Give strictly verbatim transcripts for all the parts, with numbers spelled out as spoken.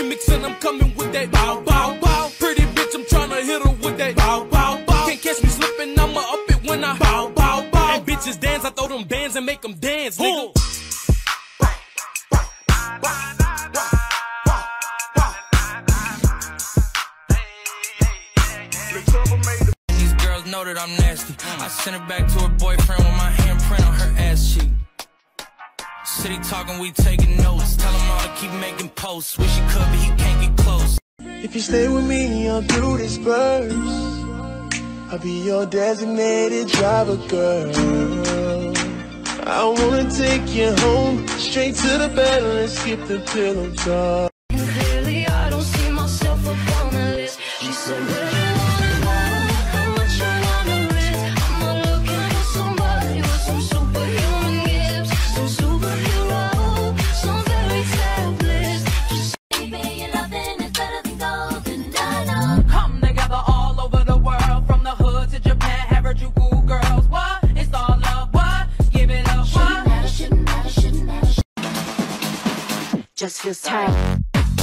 remix and I'm coming with that bow, bow, bow. Pretty bitch, I'm tryna hit her with that bow, bow, bow. Can't catch me slipping, I'ma up it when I bow, bow, bow. And bitches dance, I throw them bands and make them dance, nigga. These girls know that I'm nasty. I sent her back to her boyfriend with my handprint on her ass cheek. City talking, we taking notes. Tell him all to keep making posts. Wish he could, but he can't get close. If you stay with me, I'll do this first. I'll be your designated driver, girl. I wanna take you home, straight to the bed, and let's skip the pillow talk. And clearly I don't see myself up on the list. She said, where you wanna go? How much you wanna risk? I'm looking for somebody with some superhuman gifts, some superhero, some fairy tale bliss. Just baby, your loving is better than gold, and I know. Come together all over the world, from the hood to Japan, Harajuku girls. What? It's all love. What? Give it up. Shouldn't matter, shouldn't matter, shouldn't matter. Just feels tight.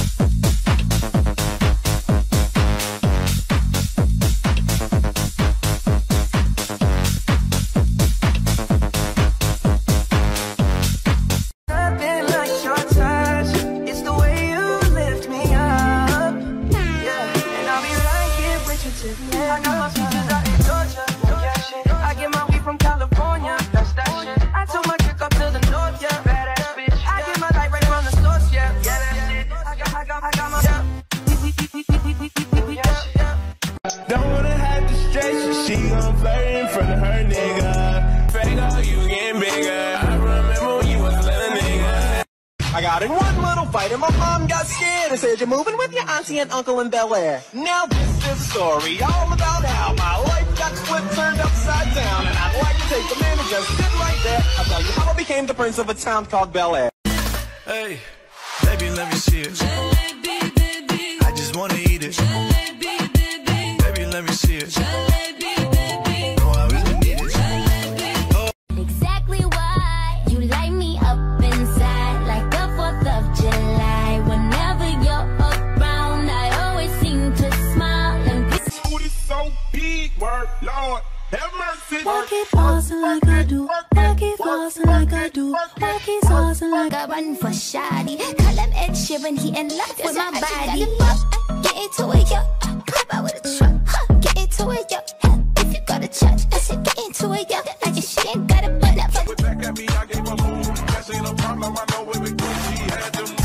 Don't wanna have to stress. She gon' flirt in front of her nigga. Fago, you getting bigger. I remember when you was a little nigga. I got in one little fight and my mom got scared and said, you're moving with your auntie and uncle in Bel Air. Now this is a story all about how my life got flipped, turned upside down. And I'd like to take the man and just sit right there. I'll tell you how I became the prince of a town called Bel Air. Hey, baby, let me see it. Jalebi, baby. I just wanna eat it. Jalebi, baby. Baby, let me see it. Jalebi, baby. No, I really need it. Oh. Exactly why you light me up inside like the fourth of July. Whenever you're around, I always seem to smile and be So big, word, Lord, have mercy. Walk it flossing like I do. Walk it flossing like I do. Walk it saucing like I run for shoddy. Call him Ed Sheeran, he in love with my body. Get into it, yo. Pop out with a truck. Huh. Get into it, yo. If you go to church, I said get into it, yo. Like if she ain't got a butt up. Back at me, I gave her home. That ain't a problem, I know it was good. She had them.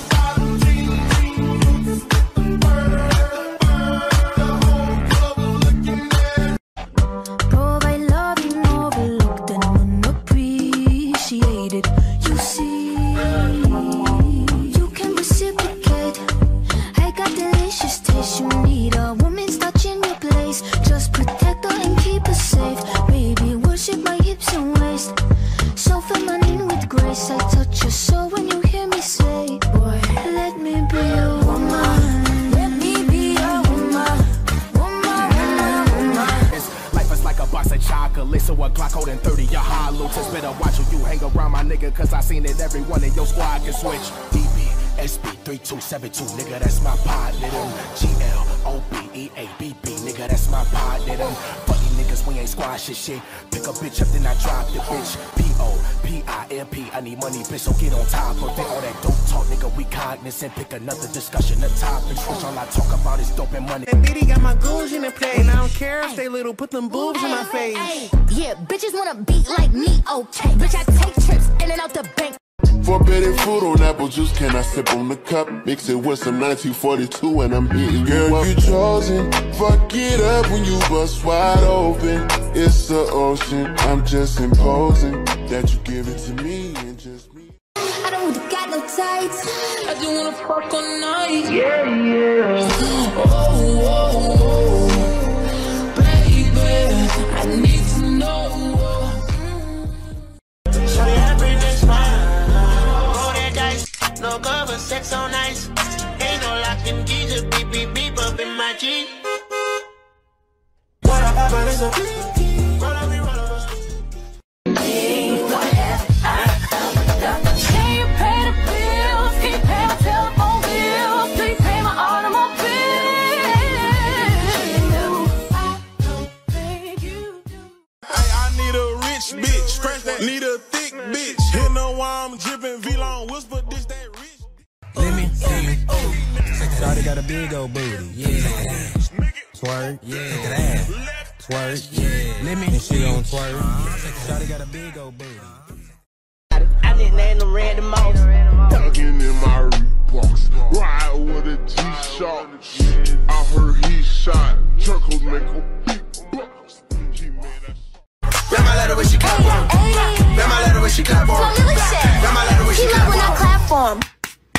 provide loving overlooked and unappreciated. You see, you can reciprocate. I got delicious taste. You need a woman's touch in your place. Just protect her and keep her safe. Baby, worship my hips and waist. So feminine with grace. I touch your soul when you hear me say, boy, let me be a woman. Let me be a woman. Woman, woman, woman. Life is like a box of chocolate, so a Glock holding thirty, your hollow. Just better watch who you hang around, my nigga, cause I seen it every one in your squad can switch. D B, S B, three two seven two, nigga, that's my pod, nigga. G L, O B, E A, B B, nigga, that's my pod, nigga. Fuck these niggas, we ain't squashing shit. Pick a bitch up, then I drop the bitch. P O, P I M P, I need money, bitch, so get on top of it. All that dope talk, nigga, we cognizant. Pick another discussion, the topics, which all I talk about is dope and money. And Diddy got my goons in the play, and I don't care if they little, put them boobs in my face. Yeah, bitches wanna beat like me, okay. Bitch, I take trips in and out the bank. Forbidden fruit on apple juice, can I sip on the cup? Mix it with some nineteen forty-two and I'm hitting Girl, you up. You chosen, fuck it up when you bust wide open. It's the ocean, I'm just imposing that you give it to me and just me. I don't really got no tights. I just wanna fuck all night. Yeah, yeah. Oh, oh, oh, baby, I need to know. Show you everything smile. Roll that dice, no cover, sex on ice. Ain't no locking keys, just beep, beep, beep up in my Jeep. What up, but it's a roll up, we roll up. Can you pay the bills? Can you pay my telephone bills? Shawty got a big old booty, yeah. Twerk, yeah. Look at that. Twerk, yeah. Let me and she gon' twerk. Shawty got a big old booty. I didn't name them random mouse. Talking in my Reeboks, ride with a G-Shock. I heard he shot, chuckles make a beatbox. Grandma let her when she clap for him. Grandma let her when she clap for him. Grandma let her when she clap for him. He love when I clap for him.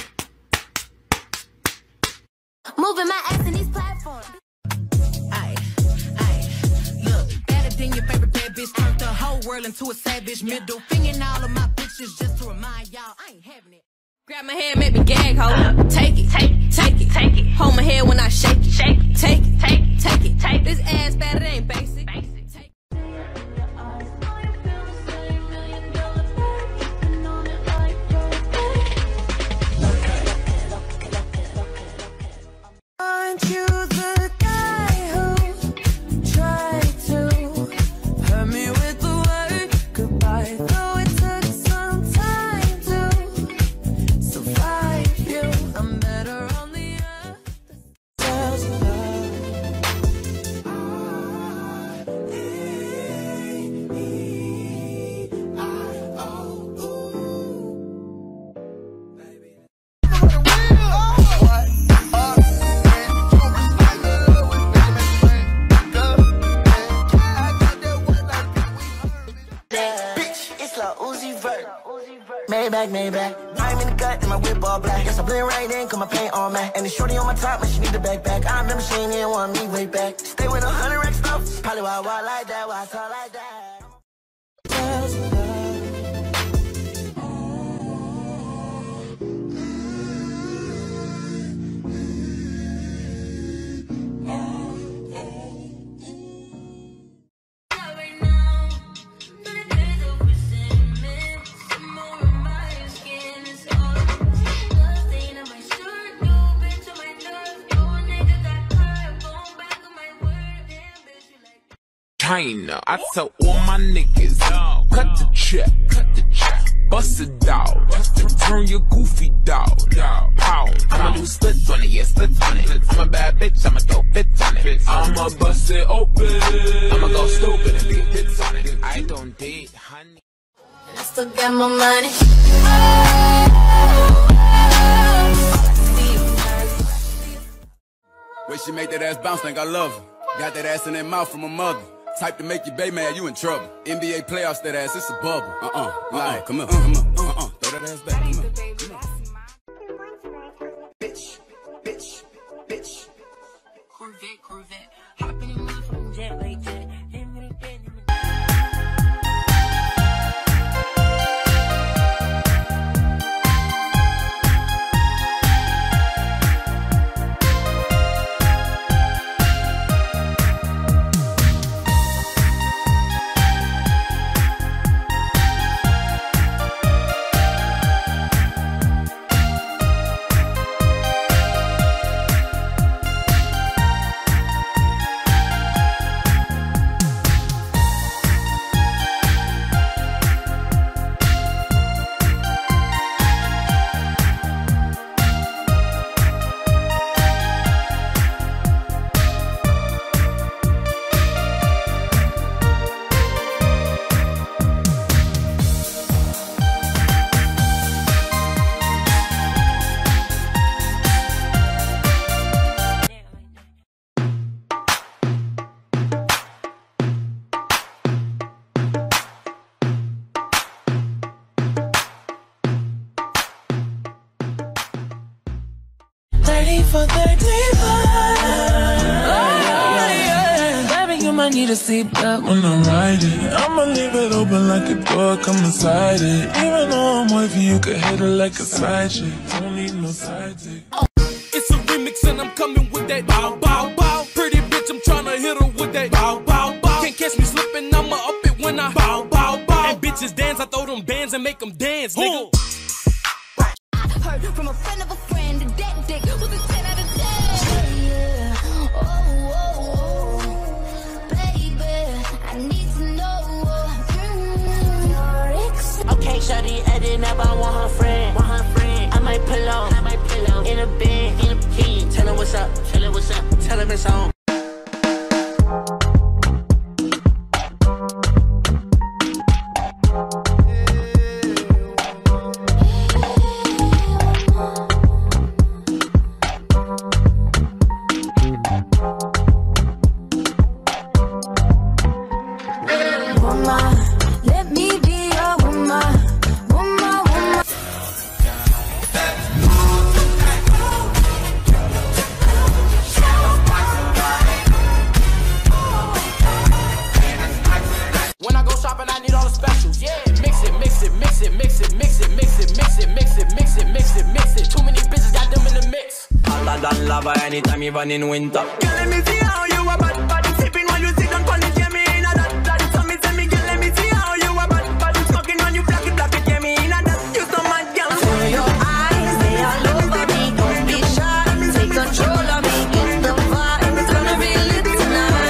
Moving my ass in these platforms. Aye, aye. Look, better than your favorite bad bitch. Turned the whole world into a savage. Middle finger in all of my pictures just to remind y'all I ain't having it. Grab my hand, make me gag, ho. Take it, take it, take it, take it. Hold my head when I shake it, shake it. Take it, take it, take it, take it. This ass fat, it ain't basic. Basic. Take Aren't you the guy who tried to hurt me with the word goodbye? Though it took some time to survive you, I'm better on the other side. Maybach, Maybach. I'm in the gut and my whip all black. Guess I blend right in, cause my paint on matte. And the shorty on my top, but she need the backpack. I remember she ain't even want me way back. Stay with a hundred racks stuff. Probably why I walk like that, why I talk like that. China, I tell all my niggas, cut the check, cut the check, bust it out, turn your goofy dog, pow, I'ma do splits on it, yeah, splits on it, I'm a bad bitch, I'ma throw fits on it, I'ma bust it open, I'ma go stupid and get hits on it, I don't date, honey. I still got my money. Way she make that ass bounce, think I love her. Got that ass in that mouth from her mother. Type to make your baby mad, you in trouble. N B A playoffs, that ass, it's a bubble. Uh-uh, uh-uh, come on, come on, uh-uh, throw that ass back, come on, come on. Bitch, bitch, bitch. Corvette, Corvette. Hopping in my phone jet like that. For thirty-five, oh, yeah. Baby, you might need a seatbelt when I'm riding. I'ma leave it open like a door, come inside it. Even though I'm wavy, you can hit it like a side chick. Don't need no side chick. It's a remix and I'm coming with that bow, bow, bow. Pretty bitch, I'm tryna hit her with that bow, bow, bow. Can't catch me slipping, I'ma up it when I bow, bow, bow. And bitches dance, I throw them bands and make them dance, nigga. I heard from a friend of a friend that that dick was a ten out of ten. Yeah. Oh, oh, oh. Baby, I need to know. Mm, your ex. Okay, shawty adding up, I want her friend. Want her friend. I might pull on, I might pull on in a bed, in a key. Tell favorite song. Let me be your woman, woman, woman. When I go shopping, I need all the specials. Yeah, mix it, mix it, mix it, mix it, mix it, mix it, mix it, mix it, mix it, mix it, mix it. Too many bitches got them in the mix. Hotter than lava anytime, even in winter. Girl, let me see how you a bad bad. Sipping while you sit on pony, get me in a that that. So me tell me, girl, let me see how you a bad bad. Smoking when you black it, black it, get me in a that. You so mad, girl. Turn your eyes, they all over me. Don't be shy, take control of me. Get the vibe, it's gonna be lit tonight.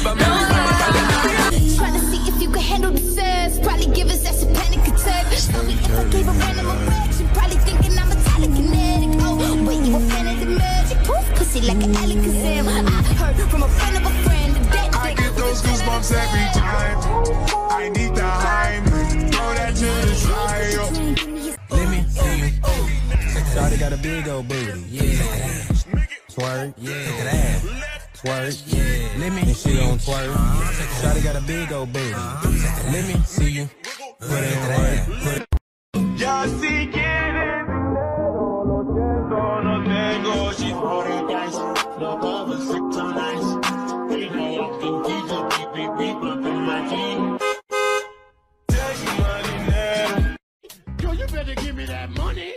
Try to see if you can handle the sass. Probably give us that's a panic attack. Sorry if I gave a random erection. Probably thinking I'm a telekinetic. Oh, wait, you a fan of the magic? Poof, pussy like an Alakazam. I heard from a friend of a friend that I get those goosebumps every time. I need the hype. Throw that to the side. Let me see you. Shawty got a big old booty. Yeah. Twerk. Yeah. Look at that. Twerk. Yeah. Let me. And she gon' twerk. Shawty got a big old booty. Let me see you. Put it in work. Put it. Ya si quieres dinero, lo siento, no tengo. She's holding dice, look over six on ice. We know I can teach her, beep, beep, beep, up in my team. Take money now. Yo, you better give me that money.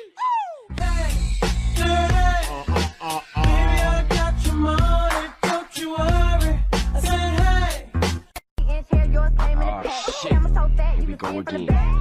Baby, I got your money, don't you worry. I said, hey. Oh shit, here we go again.